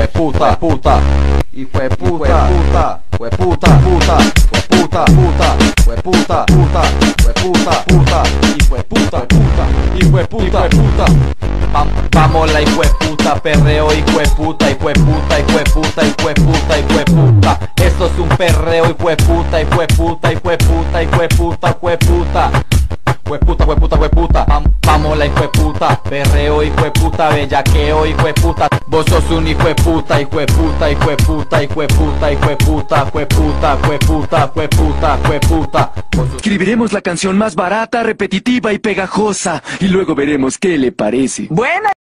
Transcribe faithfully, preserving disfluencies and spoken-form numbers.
puta, puta, hijo de puta, puta, hue puta, puta, hue puta, puta, hue puta, puta, hue puta, puta, hijo de puta, puta, hijo de puta, puta. Vamos la hijo de puta, perreo, hijo de puta, hijo de puta, hijo de puta, hijo de puta, hijo de puta. Esto es un perreo, hijo de puta, hijo de puta, hijo de puta, hijo de puta, hijo de puta. Hueputa, hueputa, hueputa, vamos la hijo de puta, perreo, hijo de puta, bellaqueo, hijo de puta. Vos sos un hijo de puta, hijo de puta, hijo de puta, hijo de puta, hijo de puta, hijo de puta, hijo de puta, hijo de puta, hijo de puta. Escribiremos la canción más barata, repetitiva y pegajosa, y luego veremos qué le parece. Buena.